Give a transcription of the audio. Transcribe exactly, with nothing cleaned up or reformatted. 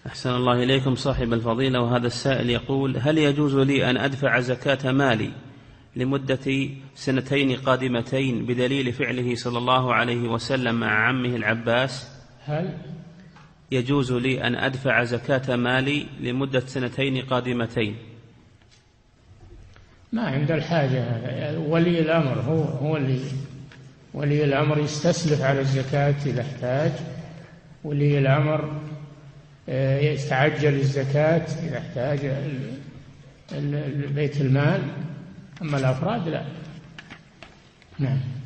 أحسن الله إليكم صاحب الفضيلة. وهذا السائل يقول: هل يجوز لي أن أدفع زكاة مالي لمدة سنتين قادمتين بدليل فعله صلى الله عليه وسلم مع عمه العباس؟ هل يجوز لي أن أدفع زكاة مالي لمدة سنتين قادمتين؟ ما عند الحاجة. ولي الأمر هو هو اللي ولي الأمر يستسلف على الزكاة إذا احتاج. ولي الأمر يستعجل الزكاة إذا احتاج بيت المال. أما الأفراد لا. نعم.